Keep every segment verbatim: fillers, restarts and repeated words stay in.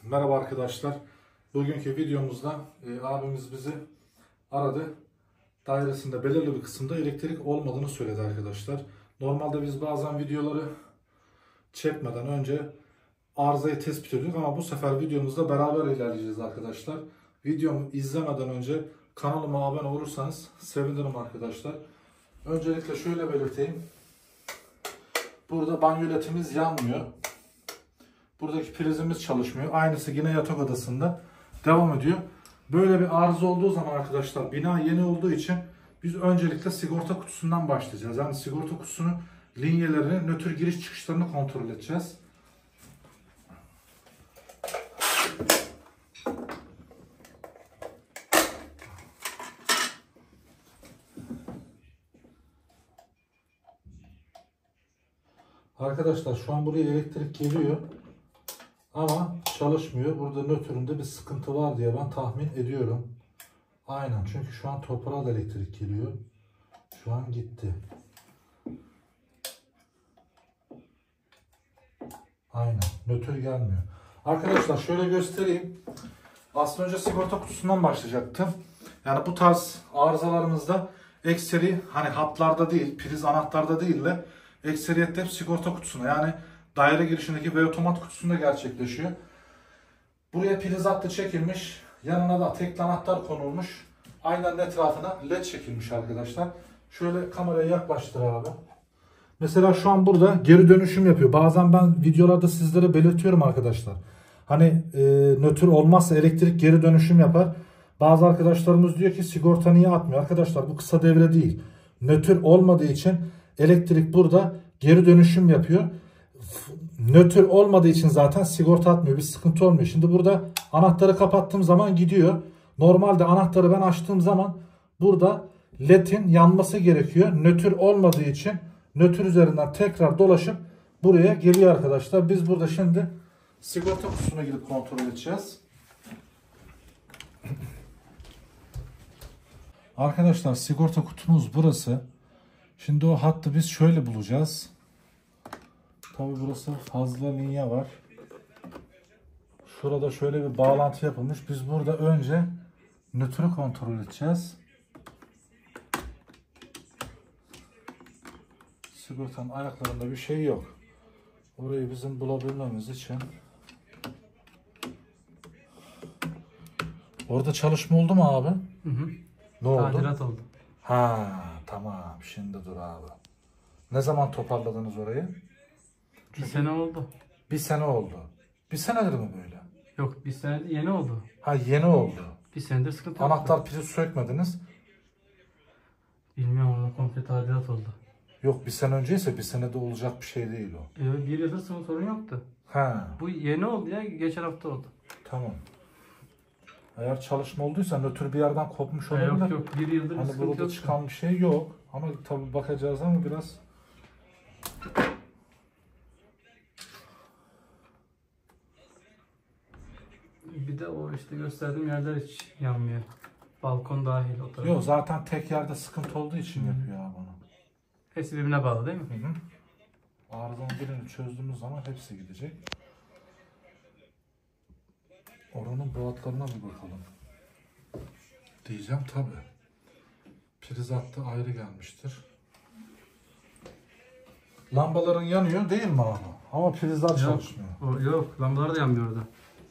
Merhaba arkadaşlar. Bugünkü videomuzda e, abimiz bizi aradı. Dairesinde belirli bir kısımda elektrik olmadığını söyledi arkadaşlar. Normalde biz bazen videoları çekmeden önce arızayı tespit ediyorduk ama bu sefer videomuzda beraber ilerleyeceğiz arkadaşlar. Videomu izlemeden önce kanalıma abone olursanız sevinirim arkadaşlar. Öncelikle şöyle belirteyim. Burada banyo ledimiz yanmıyor. Buradaki prizimiz çalışmıyor. Aynısı yine yatak odasında devam ediyor. Böyle bir arıza olduğu zaman arkadaşlar, bina yeni olduğu için biz öncelikle sigorta kutusundan başlayacağız. Yani sigorta kutusunun linyelerini, nötr giriş çıkışlarını kontrol edeceğiz. Arkadaşlar şu an buraya elektrik geliyor. Ama çalışmıyor. Burada nötründe bir sıkıntı var diye ben tahmin ediyorum. Aynen, çünkü şu an toprağa da elektrik geliyor. Şu an gitti. Aynen, nötr gelmiyor. Arkadaşlar şöyle göstereyim. Aslında önce sigorta kutusundan başlayacaktım. Yani bu tarz arızalarımızda ekseri, hani hatlarda değil, priz anahtarda değil de ekseriyette hep sigorta kutusuna, yani daire girişindeki ve otomat kutusunda gerçekleşiyor. Buraya priz hattı çekilmiş. Yanına da tekli anahtar konulmuş. Aynen etrafına led çekilmiş arkadaşlar. Şöyle kameraya yaklaştır abi. Mesela şu an burada geri dönüşüm yapıyor. Bazen ben videolarda sizlere belirtiyorum arkadaşlar. Hani e, nötr olmazsa elektrik geri dönüşüm yapar. Bazı arkadaşlarımız diyor ki sigorta niye atmıyor? Arkadaşlar bu kısa devre değil. Nötr olmadığı için elektrik burada geri dönüşüm yapıyor. Nötr olmadığı için zaten sigorta atmıyor. Bir sıkıntı olmuyor. Şimdi burada anahtarı kapattığım zaman gidiyor. Normalde anahtarı ben açtığım zaman burada ledin yanması gerekiyor. Nötr olmadığı için nötr üzerinden tekrar dolaşıp buraya geliyor arkadaşlar. Biz burada şimdi sigorta kutusuna gidip kontrol edeceğiz. Arkadaşlar sigorta kutumuz burası. Şimdi o hattı biz şöyle bulacağız. Tabi burası fazla linye var. Şurada şöyle bir bağlantı yapılmış. Biz burada önce nötrü kontrol edeceğiz. Sigortanın ayaklarında bir şey yok. Orayı bizim bulabilmemiz için. Orada çalışma oldu mu abi? Hı hı. Ne oldu? Tadilat oldu. Ha tamam, şimdi dur abi. Ne zaman toparladınız orayı? Bir sene oldu. Bir sene oldu. Bir senedir mi böyle? Yok, bir sene yeni oldu. Ha yeni oldu. Bir senedir sıkıntı yok. Anahtar priz sökmediniz. Bilmiyorum, ama komple tadilat oldu. Yok, bir sene önceyse bir senede olacak bir şey değil o. Evet, bir yıldır sıkıntı sorun yoktu. Ha Bu yeni oldu ya, geçen hafta oldu. tamam. Eğer çalışma olduysa nötr bir yerden kopmuş Ha, olabilir. yok yok, bir yıldır bir Hani sıkıntı burada yok. çıkan bir şey yok. Ama tabii bakacağız ama biraz. Bir de o işte gösterdiğim yerler hiç yanmıyor. Balkon dahil o taraf. Yok, zaten tek yerde sıkıntı olduğu için Hı. yapıyor abi bunu. Hepsi birbirine bağlı değil mi? Hı hı. Arızanın birini çözdüğümüz zaman hepsi gidecek. Oranın boğatlarına bir bakalım. Diyeceğim tabi. Priz hattı ayrı gelmiştir. Lambaların yanıyor değil mi abi? Ama prizler Yok. çalışmıyor. O, yok, lambalar da yanmıyor orada.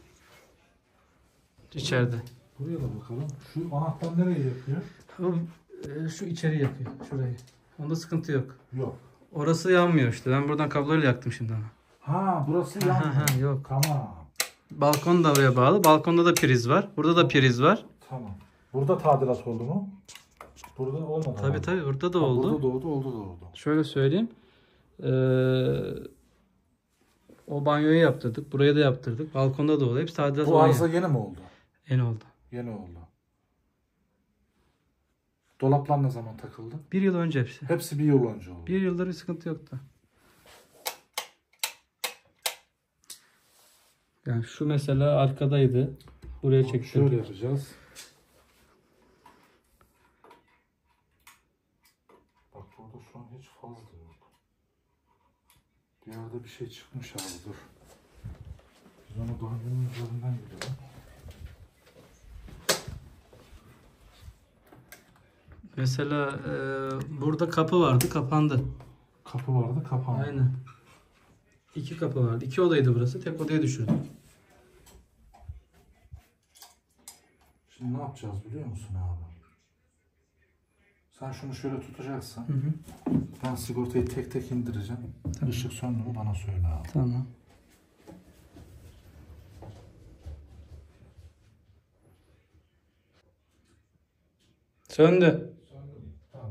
İçeride. Buraya da bakalım. Şu anahtar nereye yakıyor? O, e, şu içeri yakıyor, şurayı. Onda sıkıntı yok. Yok. Orası yanmıyor işte. Ben buradan kabloyla yaktım şimdi ama. Ha burası Ha, yanmıyor. ha, yok. Tamam. Balkon da oraya bağlı. Balkonda da priz var. Burada da priz var. Tamam. Burada tadilat oldu mu? Burada olmadı. Tabii abi. tabii, burada da Ha, oldu. Burada da oldu, oldu da oldu. Şöyle söyleyeyim. Ee, o banyoyu yaptırdık. Buraya da yaptırdık. Balkonda da oldu. Hepsi tadilat Bu oluyor. arıza yeni mi oldu? Yeni oldu. Yeni oldu. Dolaplar ne zaman takıldı? Bir yıl önce hepsi. Hepsi bir yıl önce oldu. Bir yıldır bir sıkıntı yoktu. Yani şu mesela arkadaydı. Buraya Tamam, çektik. şöyle yapacağız. Bak burada şu an hiç fazla yok. Bir yerde bir şey çıkmış abi, dur. Biz onu doğanın üzerinden gidelim. Mesela e, burada kapı vardı, kapandı. Kapı vardı, kapandı. Aynen. İki kapı vardı. İki odaydı burası. Tek odaya düşürdük. Şimdi ne yapacağız biliyor musun abi? Sen şunu şöyle tutacaksın. Hı hı. Ben sigortayı tek tek indireceğim. Tamam. Işık söndü mü bana söyle abi. Tamam. Söndü. Söndü mü? Tamam.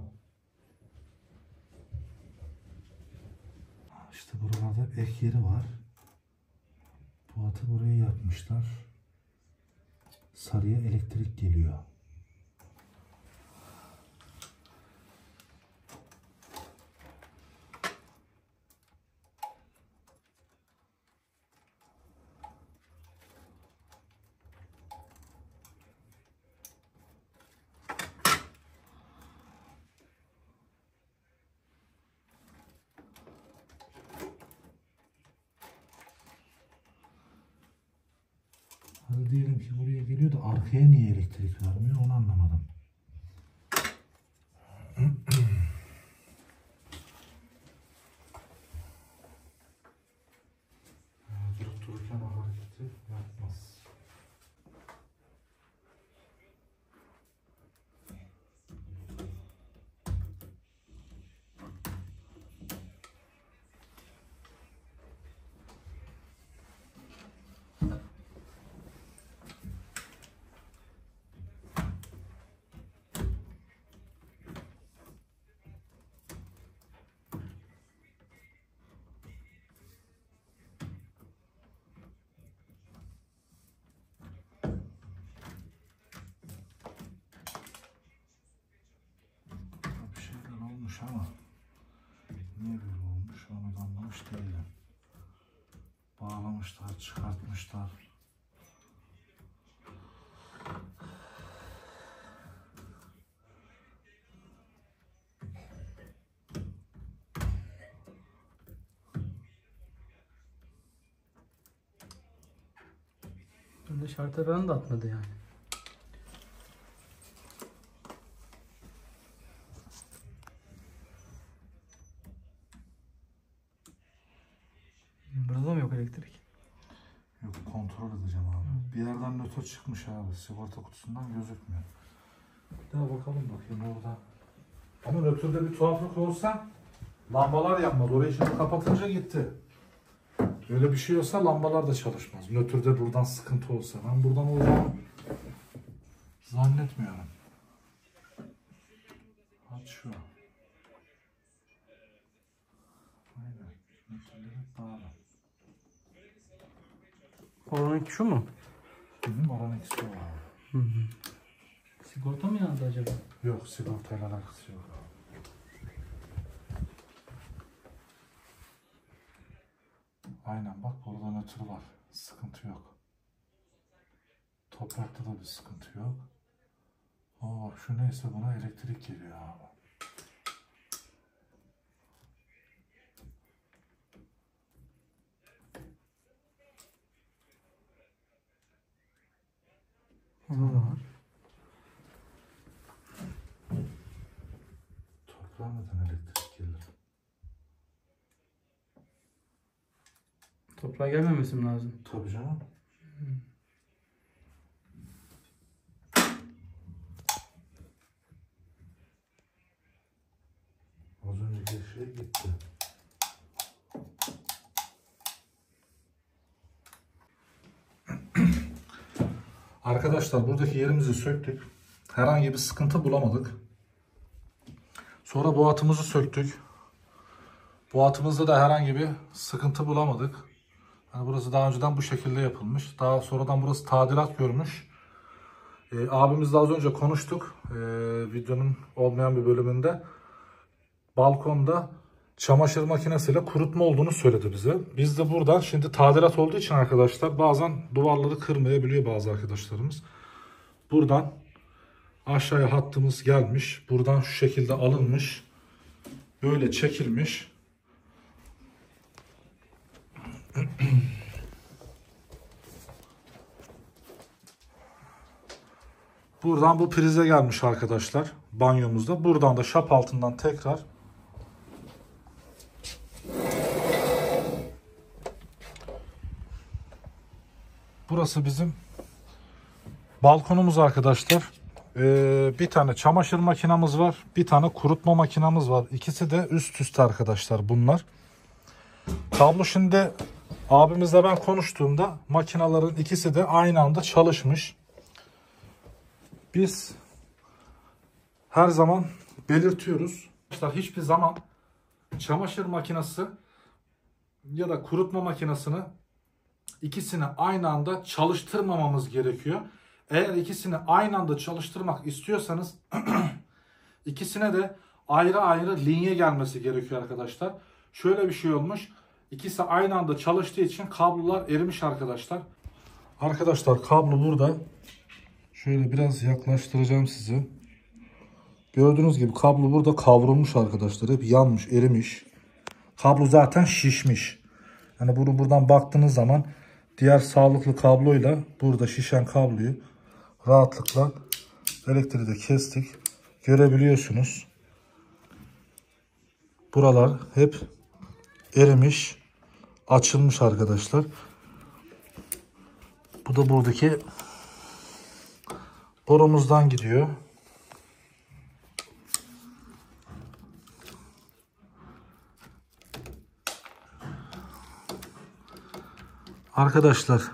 İşte buralarda ek yeri var. Bu atı buraya yapmışlar. Sarıya elektrik geliyor. Hadi diyelim ki buraya geliyor da arkaya niye elektrik vermiyor onu anlamadım. Durup dururken o hareketi yapmaz. Bir şeyler olmuş ama niye böyle olmuş onu da anlamış değilim. Bağlamışlar, çıkartmışlar. Böyle şartı falan da atmadı yani. Burada mı yok elektrik? Yok kontrol edeceğim abi. Bir yerden nötr çıkmış abi. Sigorta kutusundan gözükmüyor. Bir daha bakalım bakayım orada. Ama nötrde bir tuhaflık olsa lambalar yanmaz. Orayı şimdi kapatınca gitti. Öyle bir şey olsa lambalar da çalışmaz. Nötrde buradan sıkıntı olsa. Ben buradan olacağını zannetmiyorum. Aç şu. Aynen. Nötrleri bağlı. Oranın şu mu? Bizim oranın ikisi o abi. Hı hı. Sigorta mı yandı acaba? Yok sigortayla alakası yok. Aynen bak burada nötr var. Sıkıntı yok. Toprakta da bir sıkıntı yok. Ama bak şu neyse buna elektrik geliyor abi. Burada da var. Toprağa neden elektrik gelir? Toprağa gelmemesi mi lazım? Tabii canım. Az önceki şey gitti. Arkadaşlar buradaki yerimizi söktük. Herhangi bir sıkıntı bulamadık. Sonra boğatımızı söktük. Boğatımızda da herhangi bir sıkıntı bulamadık. Yani burası daha önceden bu şekilde yapılmış. Daha sonradan burası tadilat görmüş. E, abimizle az önce konuştuk. E, videonun olmayan bir bölümünde. Balkonda çamaşır makinesiyle kurutma olduğunu söyledi bize. Biz de buradan şimdi tadilat olduğu için arkadaşlar bazen duvarları kırmayabiliyor bazı arkadaşlarımız. Buradan aşağıya hattımız gelmiş. Buradan şu şekilde alınmış. Böyle çekilmiş. Buradan bu prize gelmiş arkadaşlar banyomuzda. Buradan da şap altından tekrar burası bizim balkonumuz arkadaşlar. Ee, bir tane çamaşır makinamız var. Bir tane kurutma makinamız var. İkisi de üst üste arkadaşlar bunlar. Kablo şimdi abimizle ben konuştuğumda makinaların ikisi de aynı anda çalışmış. Biz her zaman belirtiyoruz. Arkadaşlar hiçbir zaman çamaşır makinesi ya da kurutma makinesini ikisini aynı anda çalıştırmamamız gerekiyor. Eğer ikisini aynı anda çalıştırmak istiyorsanız ikisine de ayrı ayrı linye gelmesi gerekiyor arkadaşlar. Şöyle bir şey olmuş. İkisi aynı anda çalıştığı için kablolar erimiş arkadaşlar. Arkadaşlar kablo burada. Şöyle biraz yaklaştıracağım sizi. Gördüğünüz gibi kablo burada kavrulmuş arkadaşlar. Hep yanmış, erimiş. Kablo zaten şişmiş. Yani bunu buradan baktığınız zaman diğer sağlıklı kabloyla burada şişen kabloyu rahatlıkla elektriği de kestik. Görebiliyorsunuz. Buralar hep erimiş, açılmış arkadaşlar. Bu da buradaki borumuzdan gidiyor. Arkadaşlar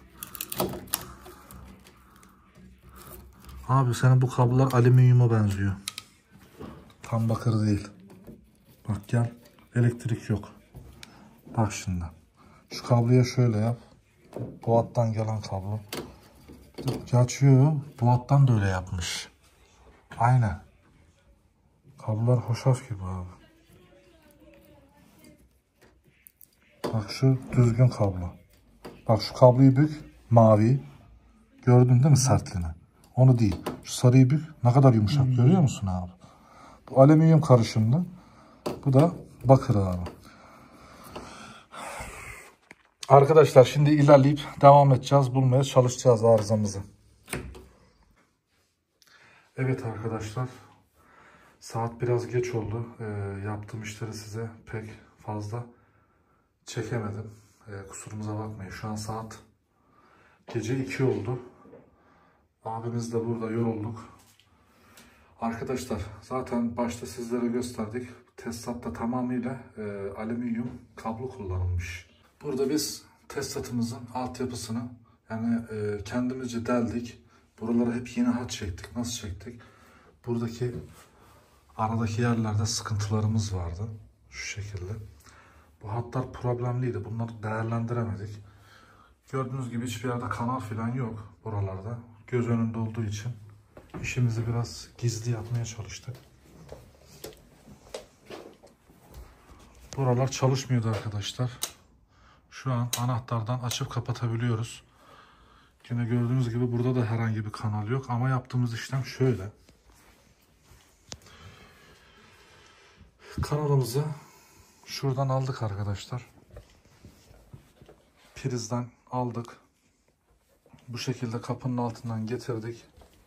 abi senin bu kablolar alüminyuma benziyor. Tam bakır değil. Bak gel, elektrik yok. Bak şimdi. Şu kabloya şöyle yap. Bu hattan gelen kablo. Açıyor. Bu hattan da öyle yapmış. Aynen. Kablolar hoşaf gibi abi. Bak şu düzgün kablo. Bak şu kabloyu bük. Mavi. Gördün değil mi sertliğini? Onu değil. Şu sarıyı bük. Ne kadar yumuşak. Hmm. Görüyor musun abi? Bu alüminyum karışımlı. Bu da bakır abi. Arkadaşlar şimdi ilerleyip devam edeceğiz. Bulmaya çalışacağız arızamızı. Evet arkadaşlar. Saat biraz geç oldu. Ee, yaptığım işleri size pek fazla çekemedim. Ee, kusurumuza bakmayın. Şu an saat gece iki oldu. Abimiz de burada, yorulduk. Arkadaşlar zaten başta sizlere gösterdik. Tesatta tamamıyla e, alüminyum kablo kullanılmış. Burada biz tesisatımızın altyapısını yani e, kendimizce deldik. Buralara hep yeni hat çektik. Nasıl çektik? Buradaki aradaki yerlerde sıkıntılarımız vardı. Şu şekilde. Bu hatlar problemliydi. Bunları değerlendiremedik. Gördüğünüz gibi hiçbir yerde kanal falan yok buralarda. Göz önünde olduğu için işimizi biraz gizli yapmaya çalıştık. Buralar çalışmıyordu arkadaşlar. Şu an anahtardan açıp kapatabiliyoruz. Yine gördüğünüz gibi burada da herhangi bir kanal yok. Ama yaptığımız işlem şöyle. Kanalımızı şuradan aldık arkadaşlar. Prizden aldık. Bu şekilde kapının altından getirdik.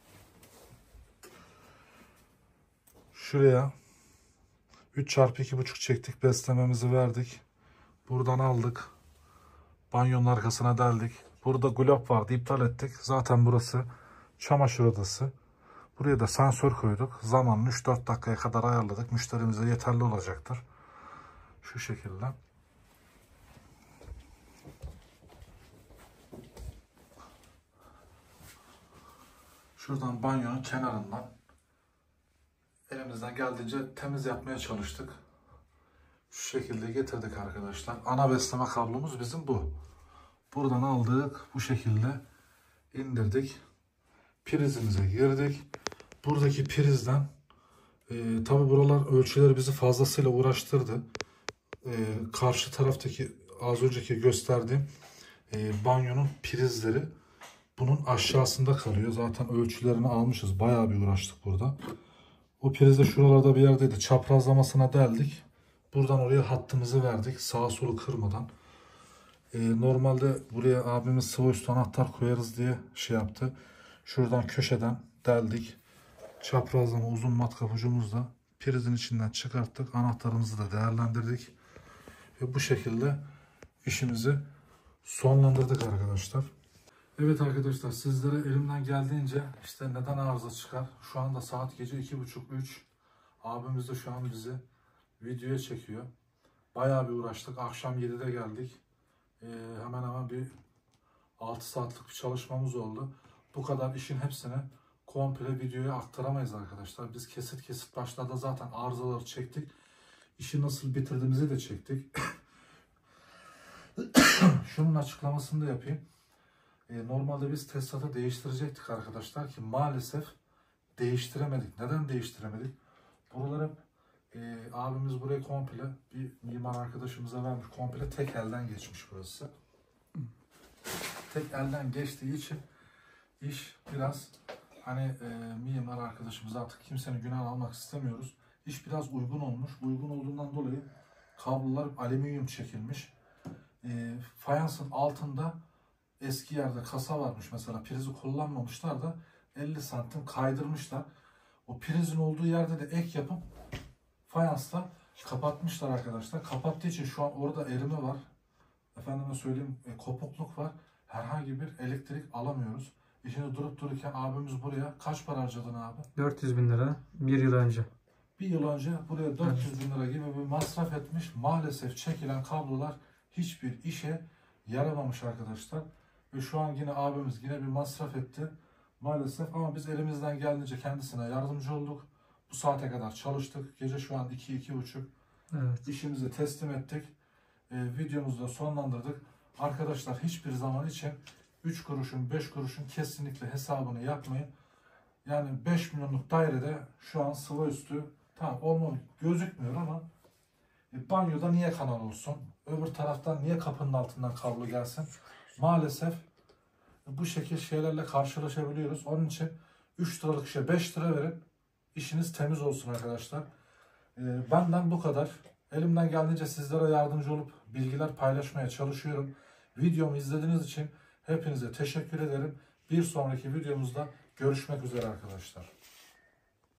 Şuraya üç çarpı iki buçuk çektik. Beslememizi verdik. Buradan aldık. Banyonun arkasına deldik. Burada glop vardı. İptal ettik. Zaten burası çamaşır odası. Buraya da sensör koyduk. Zamanını üç dört dakikaya kadar ayarladık. Müşterimize yeterli olacaktır. Şu şekilde. Şuradan banyonun kenarından elimizden geldiğince temiz yapmaya çalıştık. Şu şekilde getirdik arkadaşlar. Ana besleme kablomuz bizim bu. Buradan aldık. Bu şekilde indirdik. Prizimize girdik. Buradaki prizden e, tabi buralar ölçüleri bizi fazlasıyla uğraştırdı. E, karşı taraftaki az önceki gösterdiğim e, banyonun prizleri bunun aşağısında kalıyor. Zaten ölçülerini almışız. Bayağı bir uğraştık burada. O priz de şuralarda bir yerdeydi. Çaprazlamasına deldik. Buradan oraya hattımızı verdik. Sağa solu kırmadan. Ee, normalde buraya abimiz sıvı üstü anahtar koyarız diye şey yaptı. Şuradan köşeden deldik. Çaprazlama uzun matkap ucumuzla prizin içinden çıkarttık. Anahtarımızı da değerlendirdik. Ve bu şekilde işimizi sonlandırdık arkadaşlar. Evet arkadaşlar, sizlere elimden geldiğince işte neden arıza çıkar. Şu anda saat gece iki buçuk üç. Abimiz de şu an bizi videoya çekiyor. Bayağı bir uğraştık. Akşam yedide geldik. Ee, hemen hemen bir altı saatlik bir çalışmamız oldu. Bu kadar işin hepsini komple videoya aktaramayız arkadaşlar. Biz kesit kesit başlarda zaten arızaları çektik. İşi nasıl bitirdiğimizi de çektik. Şunun açıklamasını da yapayım. Ee, normalde biz tesisatı değiştirecektik arkadaşlar ki maalesef değiştiremedik. Neden değiştiremedik? Buraları e, abimiz burayı komple bir mimar arkadaşımıza vermiş. Komple tek elden geçmiş burası. Tek elden geçtiği için iş biraz hani e, mimar arkadaşımıza artık kimsenin günah almak istemiyoruz. İş biraz uygun olmuş. Uygun olduğundan dolayı kablolar alüminyum çekilmiş. E, fayansın altında eski yerde kasa varmış mesela, prizi kullanmamışlar da elli santim kaydırmışlar. O prizin olduğu yerde de ek yapıp fayansla kapatmışlar arkadaşlar. Kapattığı için şu an orada erime var. Efendime söyleyeyim e, kopukluk var. Herhangi bir elektrik alamıyoruz. E şimdi durup dururken abimiz buraya kaç para harcadın abi? dört yüz bin lira bir yıl önce. Bir yıl önce buraya dört yüz bin lira gibi bir masraf etmiş. Maalesef çekilen kablolar hiçbir işe yaramamış arkadaşlar. Ve şu an yine abimiz yine bir masraf etti. Maalesef, ama biz elimizden geldiğince kendisine yardımcı olduk. Bu saate kadar çalıştık. Gece şu an iki iki buçuk. Evet. İşimizi teslim ettik. Ee, videomuzu da sonlandırdık. Arkadaşlar hiçbir zaman için üç kuruşun beş kuruşun kesinlikle hesabını yapmayın. Yani beş milyonluk dairede şu an sıva üstü tamam olma gözükmüyor ama e, banyoda niye kanal olsun? Öbür taraftan niye kapının altından kablo gelsin? Maalesef bu şekil şeylerle karşılaşabiliyoruz. Onun için üç liralık işe beş lira verin. İşiniz temiz olsun arkadaşlar. Ee, benden bu kadar. Elimden geldiğince sizlere yardımcı olup bilgiler paylaşmaya çalışıyorum. Videomu izlediğiniz için hepinize teşekkür ederim. Bir sonraki videomuzda görüşmek üzere arkadaşlar.